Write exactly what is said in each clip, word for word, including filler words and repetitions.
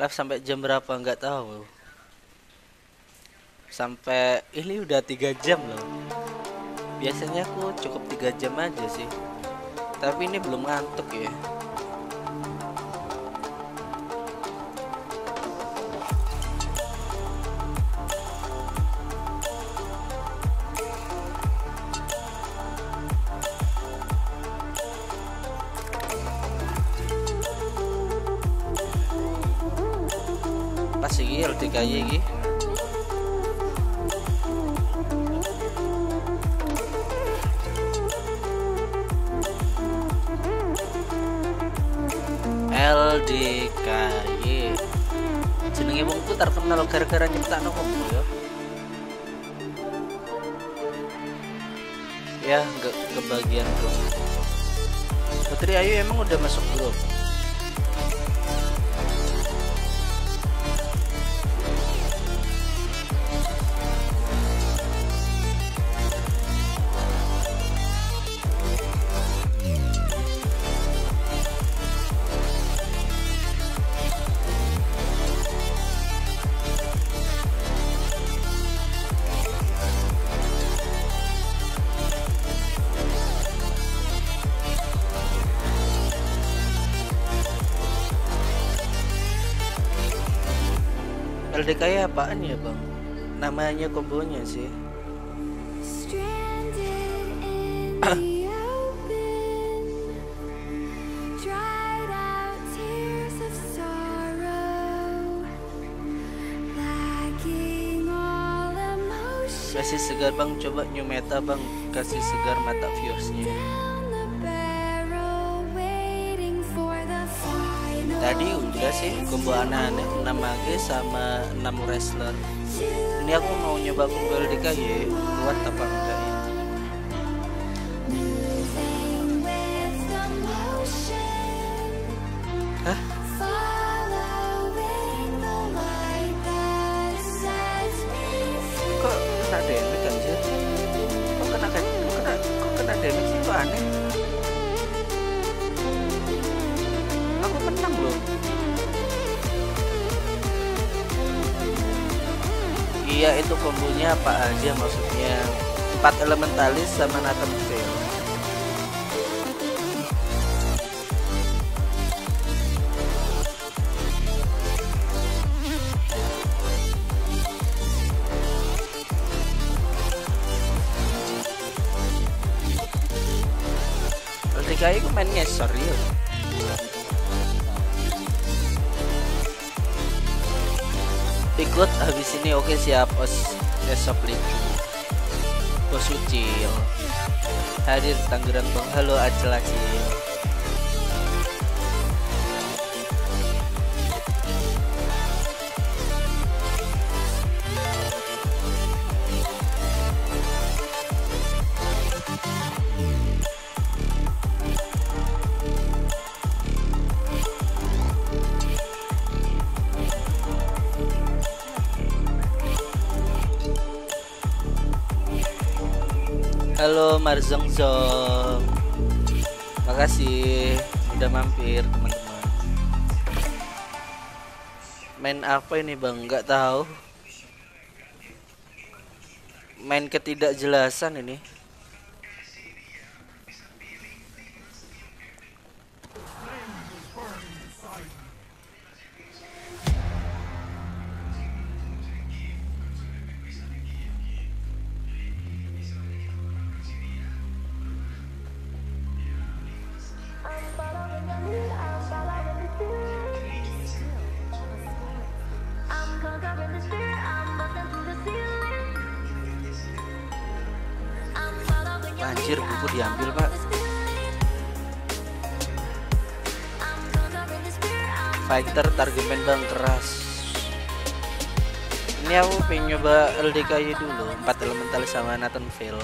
live sampai jam berapa nggak tahu. Sampai ini udah tiga jam loh. Biasanya aku cukup tiga jam aja sih. Tapi ini belum ngantuk ya. Pas iki L D K Y iki. L D K Y jenenge wong ku terkenal gara-gara nyiptakno combo ya. Ya nggak kebagian bro. Putri Ayu emang udah masuk grup. L D K Y apaan ya bang? Namanya kombonya sih. Kasih segar bang, coba new meta bang, kasih segar mata viewersnya. Tadi udah sih combo aneh-aneh enam mage sama enam wrestler. Ini aku mau nyoba combo L D K Y, kuat apa enggak ya? Hah? Kok kena damage anjir? Kok kena kok kena kok kena damage sih, kok aneh? Aku menang loh. Iya itu kombonya apa aja maksudnya? Empat elementalis sama Nathan Veil. L D K Y ku main ngesor ya. Ikut habis ini, oke siap. Os esok licu Bos Ucil hadir Tangerang bang. Halo Acil Acil. Halo Marzongzong, makasih udah mampir teman-teman. Main apa ini bang? Nggak tahu. Main ketidakjelasan ini. Anjir, buku diambil pak. Fighter targetman bang keras. Ini aku pengen nyoba L D K Y dulu, empat elemental sama Nathan Veil.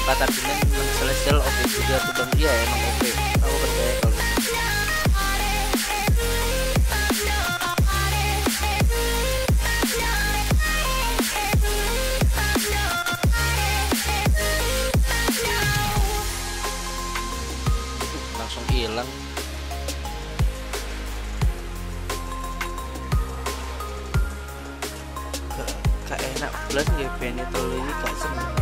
kata Binan Celestial oke juga tuh bang. Iya emang oke, aku percaya kalau itu. Langsung hilang. Gak enak belas nggak Benito ini gak seneng.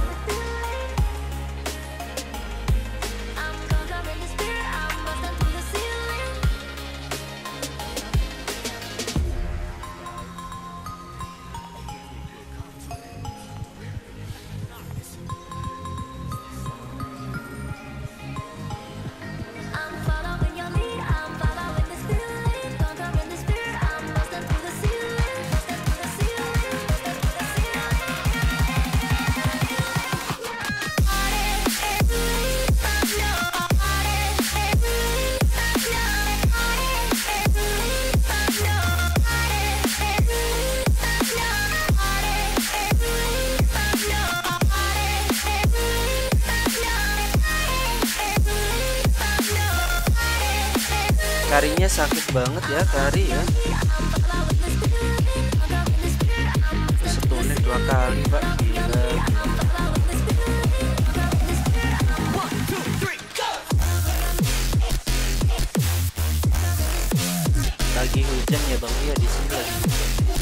Karinya sakit banget ya Kari ya. Setunnya dua kali pak, gila. Lagi hujan ya bang, iya di sini lagi hujan.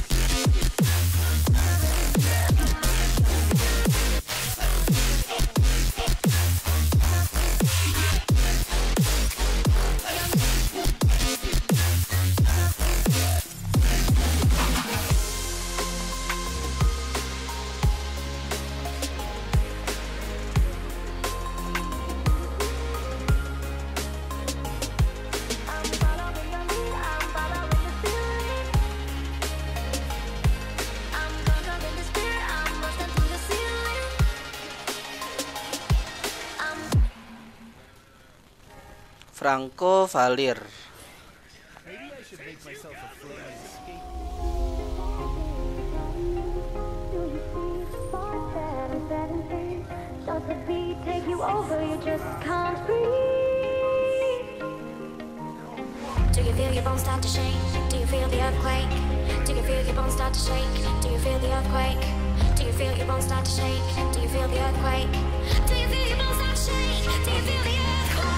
Franco Valir. Do you feel your bones start to shake? Do you feel the earthquake? Do you feel your bones start to shake? Do you feel the earthquake? Do you feel your bones start to shake? Do you feel the earthquake? Do you feel your bones start to shake? Do you feel the earthquake?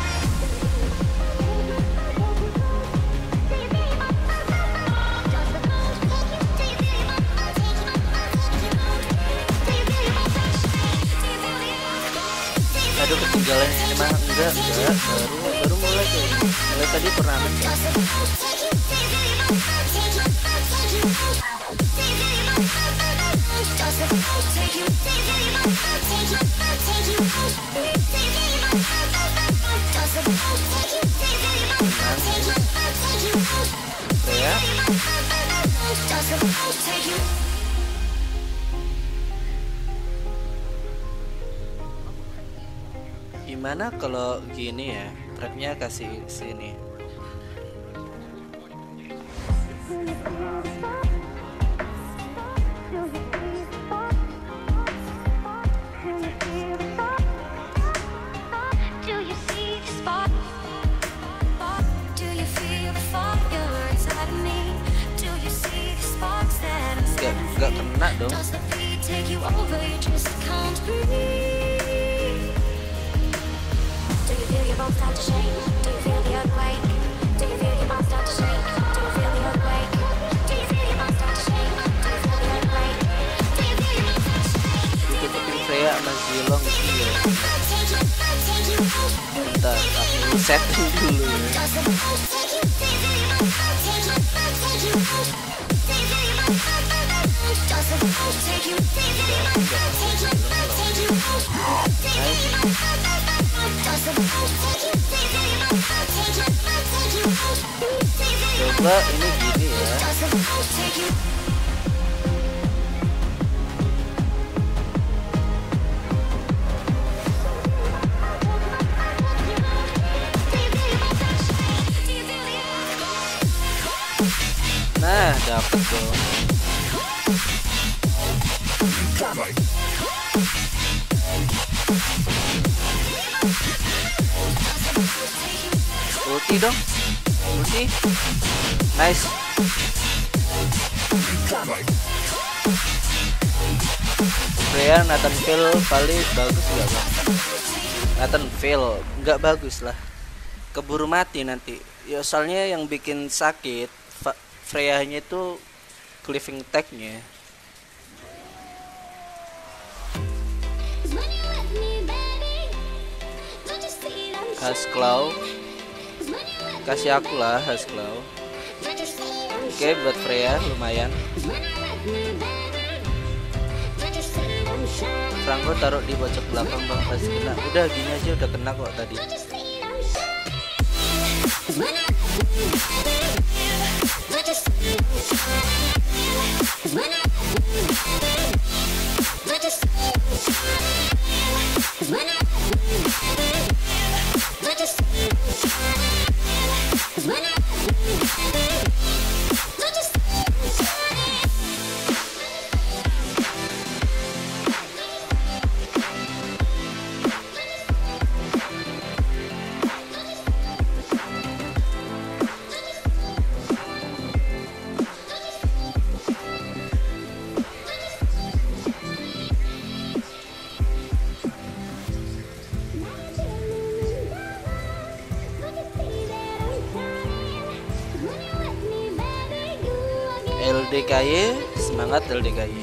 Aduh ketinggalan ini mah enggak enggak baru baru mulai kayak mulai tadi turnamen ya. Ya. Gimana kalau gini ya, trapnya kasih sini. Gak, gak kena dong. Ditutupin Freya sama Zilong gitu ya. Bentar, aku setting dulu ya. Coba ini gini ya. Nah, dapet dong. ulti dong, ulti, nice. Freya, Nathan Phil paling bagus gak bang? Nathan Phil nggak bagus lah, keburu mati nanti. Ya soalnya yang bikin sakit Freya-nya itu cliffing tag-nya. Hasclaw, kasih aku lah Hasclaw. Oke, buat Freya lumayan. Franco taruh di pojok belakang bang, pasti kena. Udah gini aja udah kena kok tadi. L D K Y, semangat L D K Y.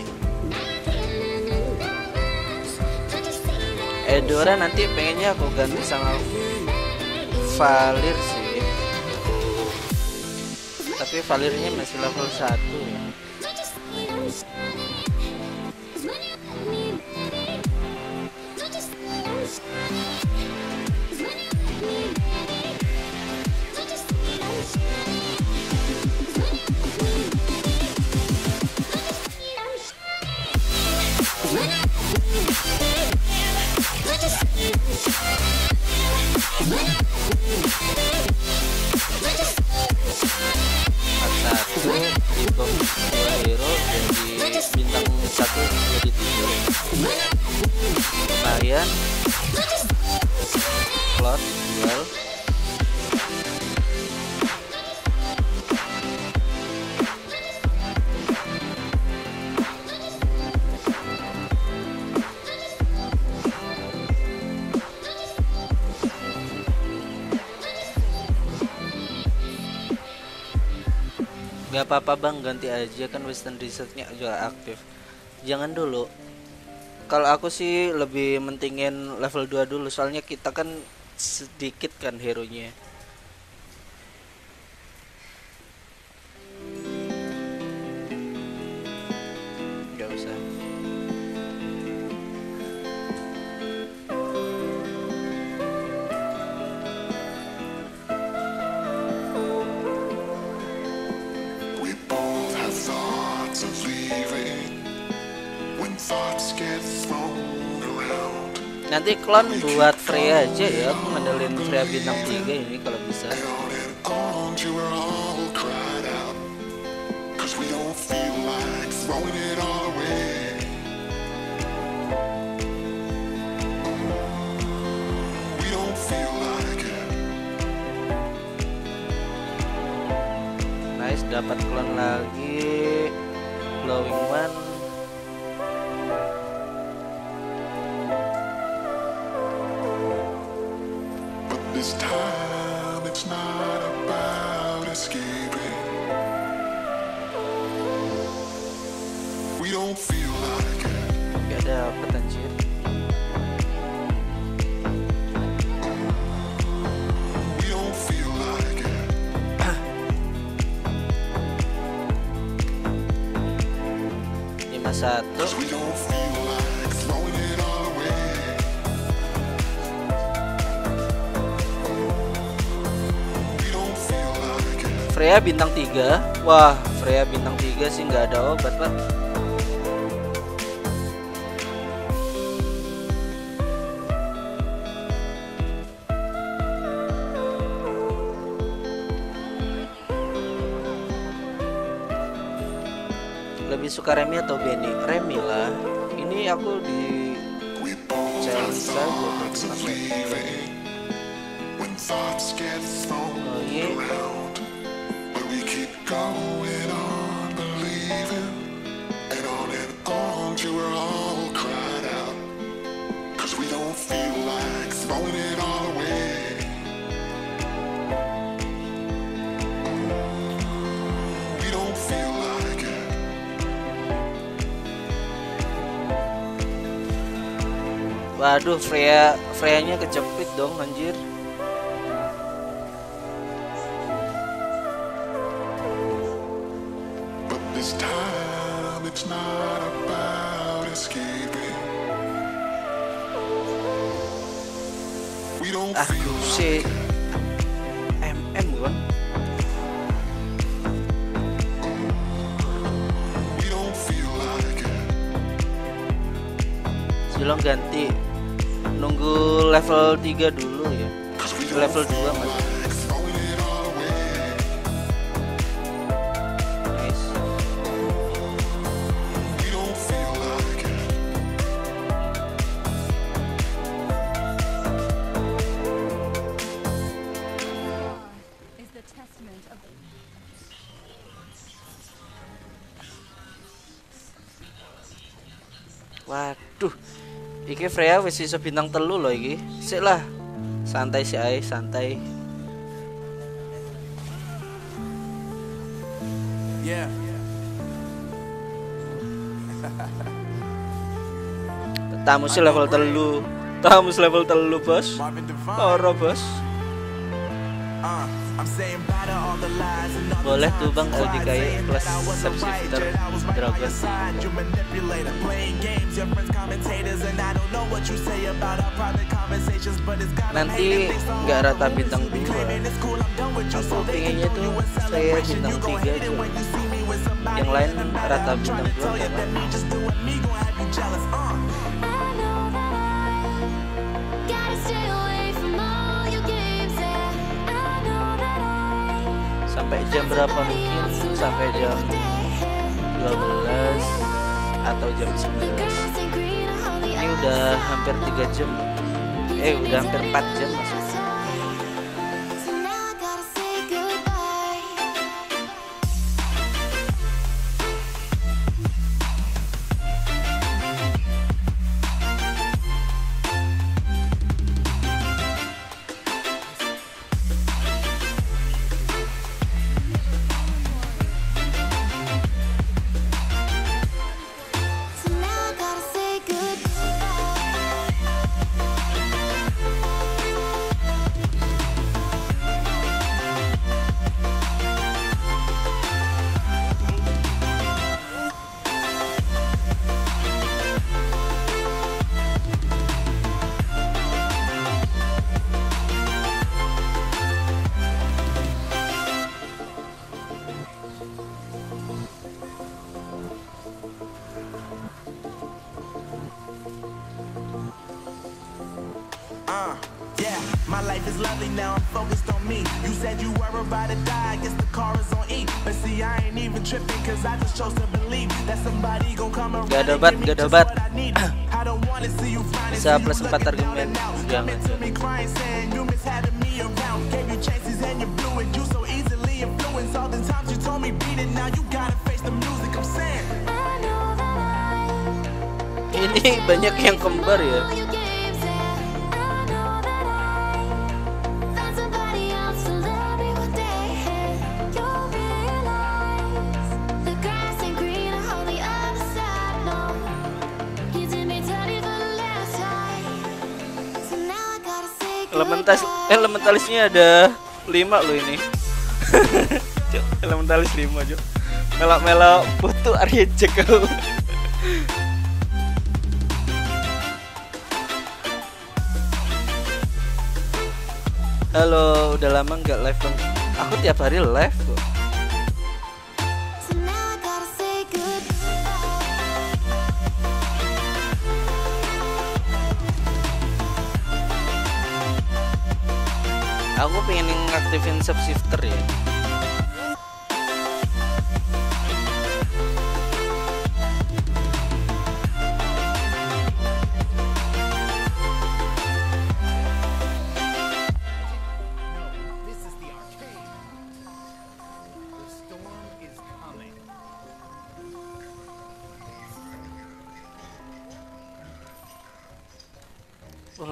Edora nanti pengennya aku ganti sama Valir sih, tapi Valirnya masih level satu ya. Satu di bom dua hero jadi bintang satu jadi tiga, lumayan. Plot duel. Gak apa-apa bang, ganti aja kan Western Research-nya juga aktif. Jangan dulu. Kalau aku sih lebih mentingin level dua dulu, soalnya kita kan sedikit kan hero-nya. Gak usah. Nanti klon buat Freya aja ya, aku ngandelin Freya bintang tiga ini kalau bisa. Nice, dapat klon lagi, glowing one. This time it's not about escaping. We don't feel like it. Gak dapet anjir. We don't feel like it. lima satu. We don't feel like throwing it all away. Freya bintang tiga. Wah, Freya bintang tiga sih nggak ada obat, Pak. Lebih suka Remy atau Benny? Remy lah. Ini aku di challenge saja. thoughts get thrown Oh yeah. around, but we keep going on believing, and on and on till we're all cried out, cause we don't feel like throwing it all away. We don't feel like it. Waduh, Freya Freya-nya kejepit dong anjir. But this time it's not about escaping. We don't Ah, feel si M M gua. we don't feel like it. Silong ganti. Nunggu level tiga dulu ya. Cause we don't Level dua masih. like throwing it all away. Nice. We don't feel like it. Is the testament of the Waduh. Iki Freya wis iso bintang telu loh iki. Sik lah. Santai sih ae, santai. Yeah. Tamu sih level telu. Tamu sih level telu, Bos. Marvin Devine. Ora, Bos. Uh, I'm saying bye to all the lies and all the Boleh times tuh Bang you L D cried, K saying plus that I wasn't right, subscriber yet I was right on your Dragon. side. You manipulator, playing games, your friends commentators, and I don't know what you say about our private conversations, but it's got 'em Nanti hating based on nggak all rata the bintang wins you be dua. claiming. It's cool, I'm done with you, Aku so they can pinginnya throw tuh you a saya celebration. bintang You gon' tiga hate it aja. when you see me with somebody Yang lain in the matter. rata I'm trying bintang to dua tell you nggak that me apa-apa. just doing me gon' have you jealous. Uh. I know that I gotta stay away from all your games. Yeah, I know that I Sampai jam berapa mungkin? Sampai jam dua belas atau jam sembilan belas. grass ain't greener on the Ini udah hampir tiga jam. Eh, udah hampir empat jam maksudnya. So now I gotta say goodbye. So now I gotta say goodbye. Uh, yeah, my life is lovely now, I'm focused on me. You said you were about to die, I guess the car is on E. But see, I ain't even tripping, cause I just chose to believe that somebody gon' come around Gak ada and bat, give me gak ada just bat. what I need. I don't wanna see you finally Bisa see you plus empat looking down argumen. and out. Jangan. Coming to me crying, saying you miss having me around. Gave you chances and you blew it, you so easily influenced. All the times you told me beat it, now you gotta face the music, I'm saying. I know that I Ini banyak yang kembar ya. all your games, yeah. I know that I found somebody else to love me one day. You'll realize the grass ain't greener on the other side. No, you did me dirty for the last time. So now I gotta say Elementalis, goodbye. elementalisnya ada lima loh ini. Cuk, elementalis lima Cuk. Melak-melak putu Arya Jeko. Halo, udah lama nggak live Bang. Aku tiap hari live kok. So now I gotta say goodbye. Aku pengen ngaktifin subshifter ya.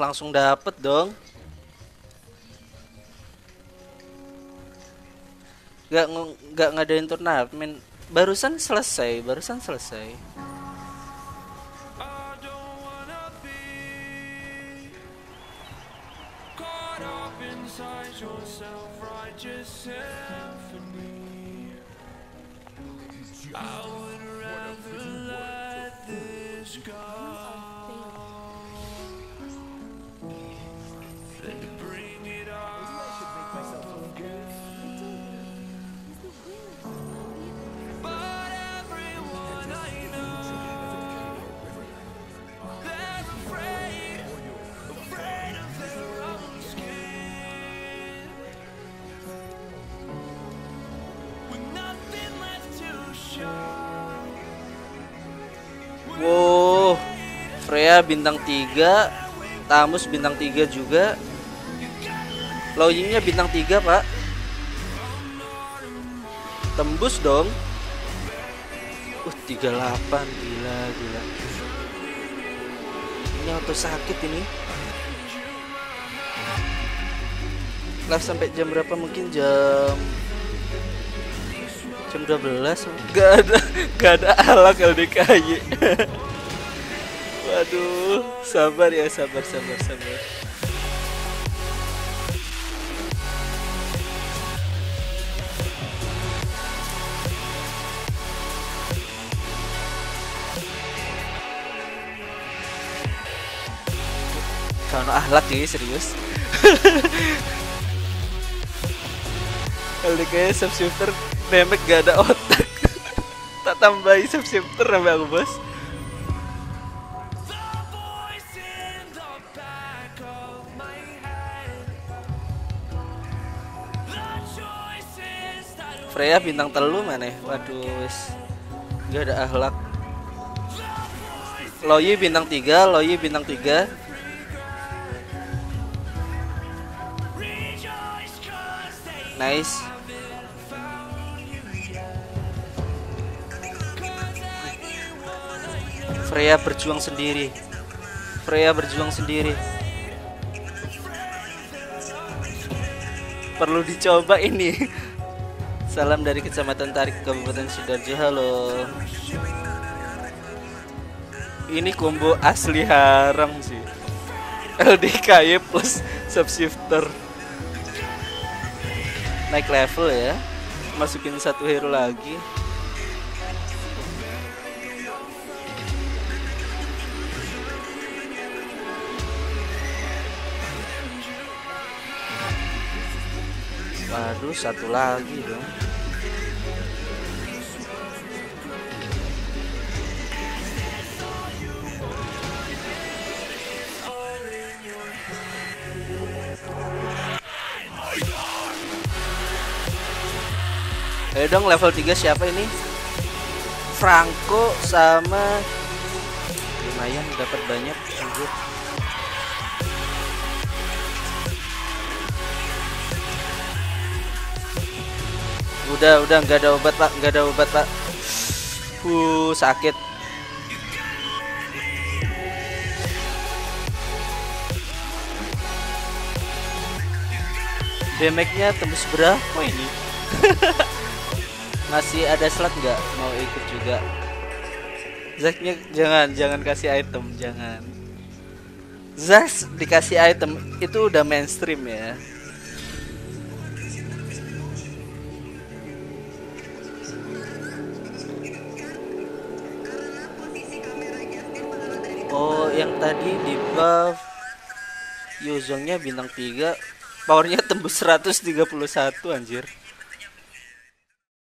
langsung dapet dong. Gak nggak ngadain turnamen. Barusan selesai, barusan selesai. Wow, Freya bintang tiga, Tamus bintang tiga juga. Loyingnya bintang tiga, Pak. Tembus dong. Uh, tiga puluh delapan, gila, gila. Ini auto sakit ini. Live sampai jam berapa? Mungkin jam jam dua belas. Gak ada, gak ada alak L D K Y. Waduh, sabar ya, sabar, sabar, sabar. Kalau ahlak ya, serius. L D K Y subshifter damage gak ada otak. Tak tambahin subshifter sampai aku, bos. Freya bintang telu mana? Waduh, wis gak ada akhlak. Loyi bintang tiga, Loyi bintang tiga. Nice. Freya berjuang sendiri. Freya berjuang sendiri. Perlu dicoba ini. Salam dari Kecamatan Tarik, Kabupaten Sidoarjo. Halo. Ini combo asli haram sih. L D K Y plus subshifter. Naik level ya. Masukin satu hero lagi. Waduh, satu lagi dong. Ayo dong, level tiga siapa ini? Franco sama lumayan dapat banyak anjir. Udah, udah nggak ada obat, Pak. Nggak ada obat, Pak. Uh, sakit. Damage-nya tembus berapa ini? Masih ada slot nggak mau ikut juga? Zaknya jangan jangan kasih item, jangan. Zak dikasih item itu udah mainstream ya. Oh, yang tadi di buff Yuzongnya bintang tiga, powernya tembus seratus tiga puluh satu anjir.